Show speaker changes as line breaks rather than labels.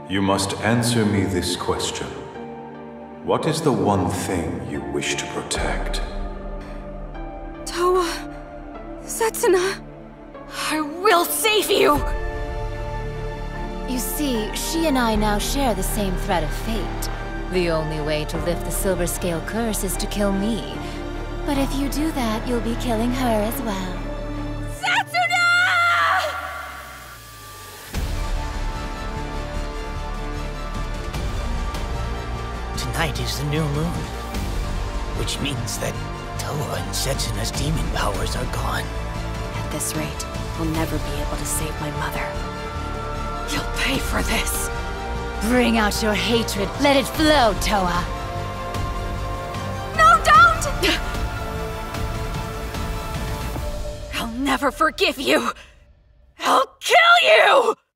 You must answer me this question. What is the one thing you wish to protect?
Towa... Setsuna... I will save you!
You see, she and I now share the same thread of fate. The only way to lift the Silver Scale curse is to kill me. But if you do that, you'll be killing her as well.
Setsuna!
Tonight is the new moon, which means that Towa and Setsuna's demon powers are gone.
At this rate, I'll never be able to save my mother. You'll pay for this!
Bring out your hatred. Let it flow, Towa.
No, don't! I'll never forgive you! I'll kill you!